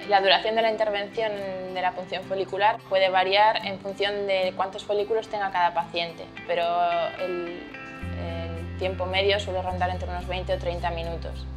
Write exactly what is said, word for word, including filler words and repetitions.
La duración de la intervención de la punción folicular puede variar en función de cuántos folículos tenga cada paciente, pero el, el tiempo medio suele rondar entre unos veinte o treinta minutos.